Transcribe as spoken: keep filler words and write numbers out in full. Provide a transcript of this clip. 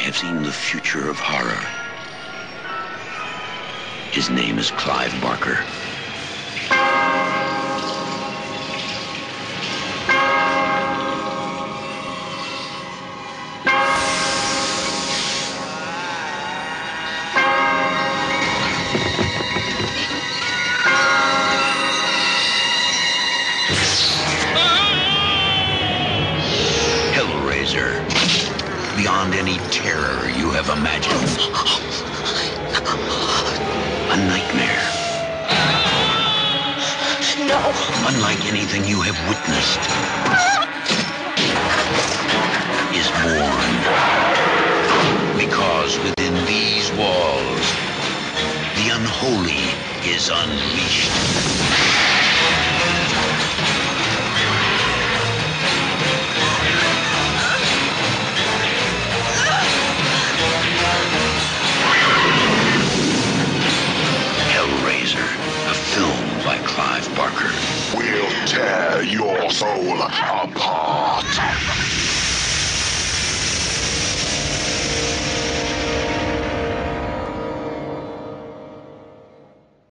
have seen the future of horror. His name is Clive Barker. Hellraiser. Beyond any terror you have imagined. A nightmare. No. Unlike anything you have witnessed. Is born. Because within these walls, the unholy is unleashed. A film by Clive Barker. We'll tear your soul apart.